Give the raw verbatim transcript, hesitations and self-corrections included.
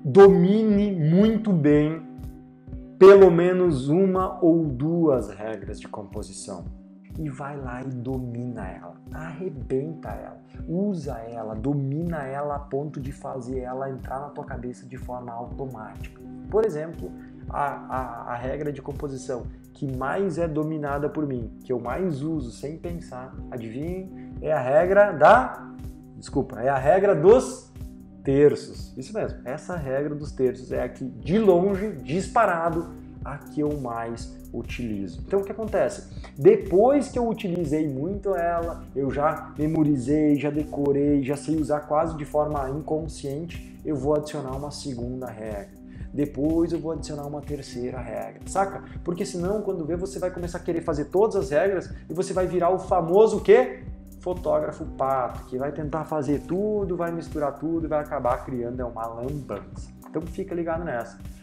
domine muito bem pelo menos uma ou duas regras de composição. E vai lá e domina ela, arrebenta ela, usa ela, domina ela a ponto de fazer ela entrar na tua cabeça de forma automática. Por exemplo, a, a, a regra de composição que mais é dominada por mim, que eu mais uso sem pensar, adivinhem, é a regra da... Desculpa, é a regra dos terços. Isso mesmo, essa regra dos terços é a que, de longe, disparado, a que eu mais utilizo. Então o que acontece? Depois que eu utilizei muito ela, eu já memorizei, já decorei, já sei usar quase de forma inconsciente, eu vou adicionar uma segunda regra. Depois eu vou adicionar uma terceira regra, saca? Porque senão, quando vê, você vai começar a querer fazer todas as regras e você vai virar o famoso o quê? Fotógrafo pato, que vai tentar fazer tudo, vai misturar tudo e vai acabar criando uma lambança. Então fica ligado nessa.